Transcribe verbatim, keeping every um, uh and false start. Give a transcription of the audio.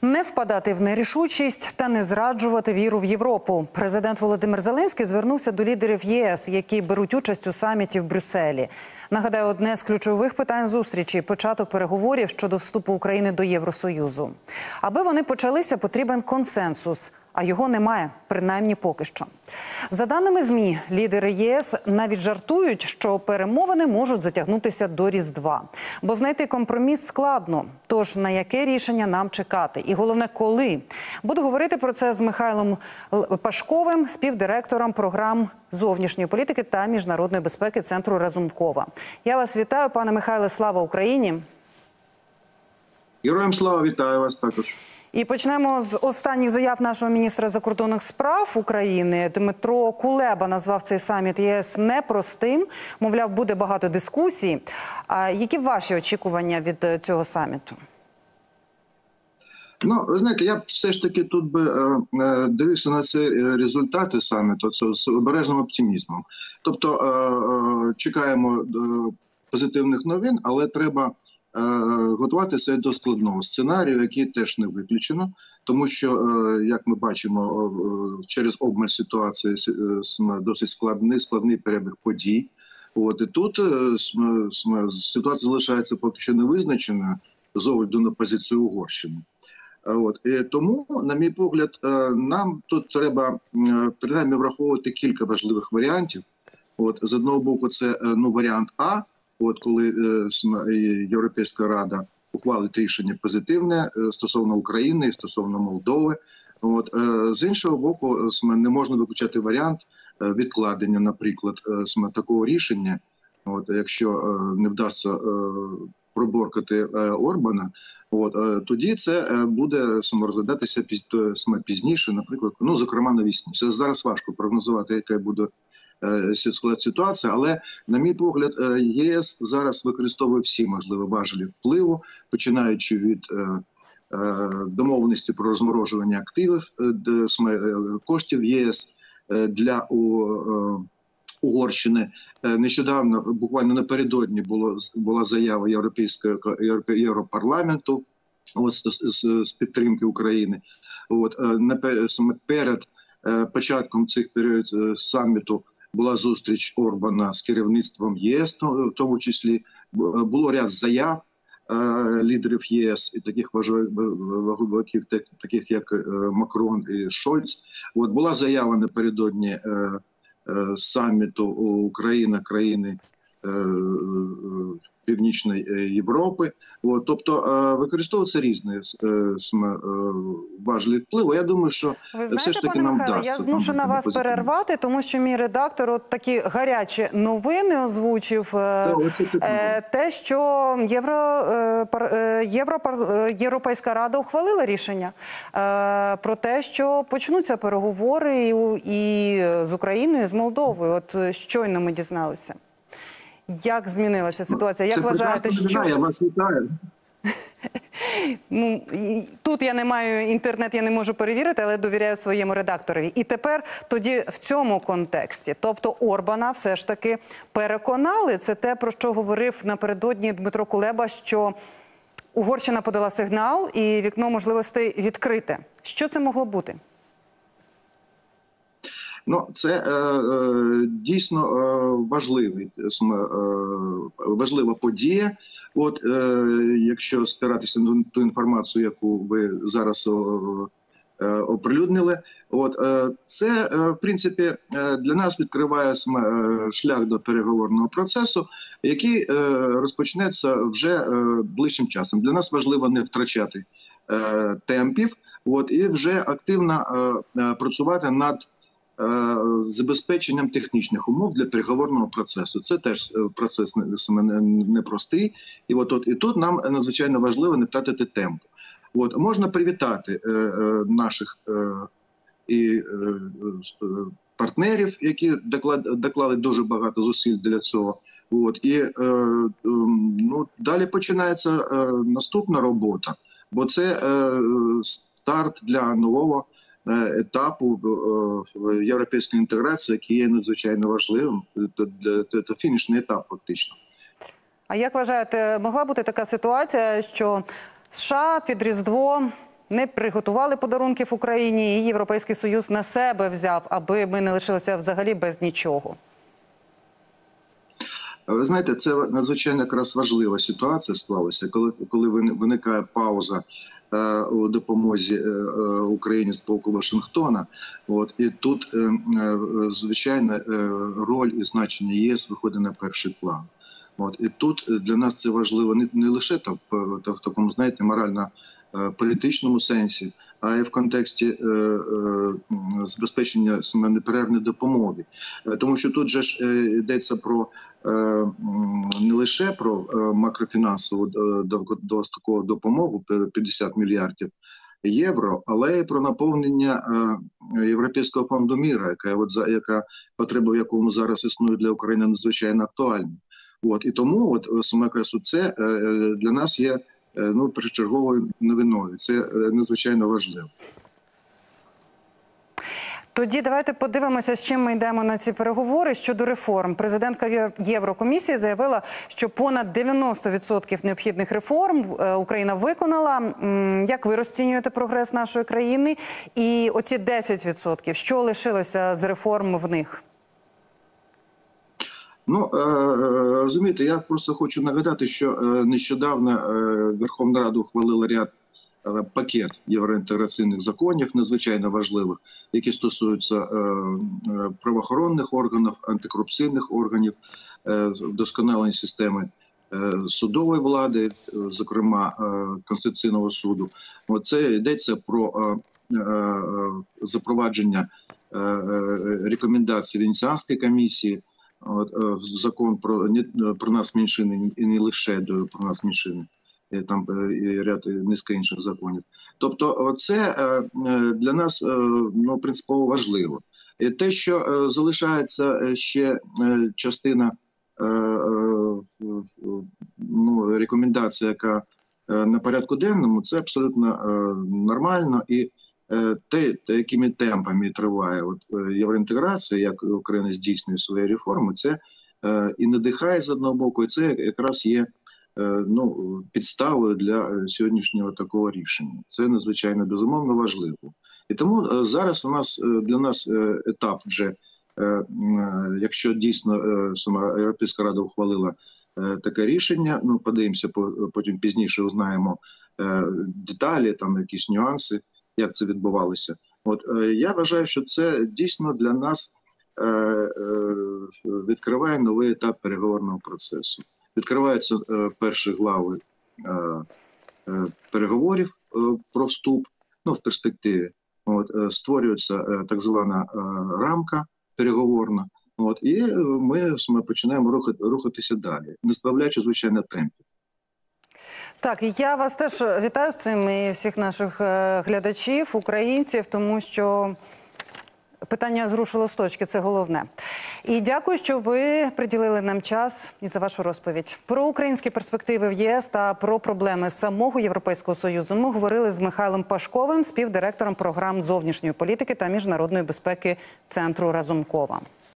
Не впадати в нерішучість та не зраджувати віру в Європу. Президент Володимир Зеленський звернувся до лідерів ЄС, які беруть участь у саміті в Брюсселі. Нагадаю, одне з ключових питань зустрічі – початок переговорів щодо вступу України до Євросоюзу. Аби вони почалися, потрібен консенсус, а його немає, принаймні поки що. За даними ЗМІ, лідери ЄС навіть жартують, що перемовини можуть затягнутися до Різдва. Бо знайти компроміс складно. Тож на яке рішення нам чекати? І головне, коли? Буду говорити про це з Михайлом Пашковим, співдиректором програм зовнішньої політики та міжнародної безпеки Центру Разумкова. Я вас вітаю, пане Михайле, слава Україні! Героям слава, вітаю вас також. І почнемо з останніх заяв нашого міністра закордонних справ України. Дмитро Кулеба назвав цей саміт ЄС непростим. Мовляв, буде багато дискусій. А які ваші очікування від цього саміту? Ну, ви знаєте, я б все ж таки тут би е, дивився на ці результати саміту з обережним оптимізмом. Тобто е, е, чекаємо е, позитивних новин, але треба готуватися до складного сценарію, який теж не виключено, тому що, як ми бачимо, через обмаль ситуації досить складний, складний перебіг подій. От, і тут ситуація залишається поки що невизначеною з огляду на позицію Угорщини. От, і тому, на мій погляд, нам тут треба принаймні враховувати кілька важливих варіантів. От, з одного боку, це ну, варіант А, от коли е, Європейська Рада ухвалить рішення позитивне е, стосовно України, стосовно Молдови. От, е, з іншого боку, е, не можна виключати варіант е, відкладення, наприклад, е, такого рішення. От, якщо е, не вдасться е, проборкати е, Орбана, от, е, тоді це е, буде розглядатися піз, е, пізніше, наприклад, ну, зокрема навесні. Це зараз важко прогнозувати, яка буде ситуація, але, на мій погляд, ЄС зараз використовує всі можливі важелі впливу, починаючи від домовленості про розморожування активів, коштів єс для Угорщини. Нещодавно, буквально напередодні, було, була заява Європейського Європарламенту от, з, з, з підтримки України. От, перед початком цих періодів саміту була зустріч Орбана з керівництвом ЄС, в тому числі було ряд заяв е, лідерів ЄС і таких важливих, таких як Макрон і Шольц. От була заява напередодні е, е, саміту Україна, країни е, Північної Європи. От, тобто е, використовуються різні е, е, важливі впливи. Я думаю, що знаєте, все ж таки нам Михайло, вдасться. Я змушена вас позитивно перервати, тому що мій редактор от такі гарячі новини озвучив. Е, е, те, що Євро, е, Євро, Європейська Рада ухвалила рішення е, про те, що почнуться переговори і, і з Україною, і з Молдовою. От щойно ми дізналися. Як змінилася ситуація? Як це вважаєте, що... Я вас вітаю. Ну, тут я не маю інтернет, я не можу перевірити, але довіряю своєму редакторові. І тепер тоді в цьому контексті, тобто Орбана все ж таки переконали, це те, про що говорив напередодні Дмитро Кулеба, що Угорщина подала сигнал і вікно можливостей відкрите. Що це могло бути? Ну, це е, е, дійсно е, важливий, е, важлива подія. От, е, якщо спиратися на ту інформацію, яку ви зараз е, оприлюднили, от, е, це, е, в принципі, е, для нас відкриває е, шлях до переговорного процесу, який е, розпочнеться вже е, ближчим часом. Для нас важливо не втрачати е, темпів, от, і вже активно е, е, працювати над забезпеченням технічних умов для переговорного процесу. Це теж процес непростий. І от, от і тут нам надзвичайно важливо не втратити темпу. От можна привітати е, е, наших е, і е, партнерів, які доклад, доклали дуже багато зусиль для цього. От і е, е, ну далі починається е, наступна робота, бо це е, старт для нового етапу європейської інтеграції, який є надзвичайно важливим. Це фінішний етап, фактично. А як вважаєте, могла бути така ситуація, що США під Різдво не приготували подарунків Україні, і Європейський Союз на себе взяв, аби ми не лишилися взагалі без нічого? Ви знаєте, це надзвичайно якраз важлива ситуація склалася, коли, коли виникає пауза е, у допомозі е, Україні з боку Вашингтона. От, і тут, е, е, звичайно, е, роль і значення ЄС виходить на перший план. От, і тут для нас це важливо не, не лише там, в, в такому, знаєте, морально-політичному сенсі, а й в контексті е, е, забезпечення саме неперервної допомоги. Е, тому що тут же ж е, йдеться про е, не лише про е, макрофінансову е, довгострокову допомогу п'ятдесят мільярдів євро, але й про наповнення е, Європейського фонду міра, яка, от, за, яка потреба в якому зараз існує для України надзвичайно актуальна. От, і тому от, саме якраз це е, для нас є ну, першочерговою новиною. Це надзвичайно важливо. Тоді давайте подивимося, з чим ми йдемо на ці переговори щодо реформ. Президентка Єврокомісії заявила, що понад дев'яносто відсотків необхідних реформ Україна виконала. Як ви розцінюєте прогрес нашої країни? І оці десять відсотків, що лишилося з реформ в них? Ну, розумієте, я просто хочу нагадати, що нещодавно Верховна Рада ухвалила ряд пакет євроінтеграційних законів, надзвичайно важливих, які стосуються правоохоронних органів, антикорупційних органів, вдосконалення системи судової влади, зокрема Конституційного суду. Це йдеться про запровадження рекомендацій Венеціанської комісії, От, закон про, про нас меншини і не лише до про нас меншини, там і ряд низка інших законів. Тобто це для нас ну, принципово важливо. І те, що залишається ще частина ну, рекомендацій, яка на порядку денному, це абсолютно нормально. І те, якими темпами триває от, євроінтеграція, як Україна здійснює свої реформи, це е, і надихає з одного боку, і це якраз є е, ну, підставою для сьогоднішнього такого рішення. Це надзвичайно безумовно важливо. І тому е, зараз у нас для нас е, етап вже, е, е, якщо дійсно е, сама Європейська Рада ухвалила е, таке рішення, ну подивимося, потім пізніше узнаємо е, деталі, там якісь нюанси, як це відбувалося. От е, я вважаю, що це дійсно для нас е, е, відкриває новий етап переговорного процесу. Відкриваються е, перші глави е, е, переговорів е, про вступ, ну, в перспективі. От, е, створюється е, так звана е, рамка переговорна. От, і ми, ми починаємо рухати, рухатися далі, не збавляючи, звичайно, темпів. Так, я вас теж вітаю з цим і всіх наших глядачів, українців, тому що питання зрушило з точки, це головне. І дякую, що ви приділили нам час і за вашу розповідь. Про українські перспективи в ЄС та про проблеми самого Європейського Союзу ми говорили з Михайлом Пашковим, співдиректором програм зовнішньої політики та міжнародної безпеки Центру Разумкова.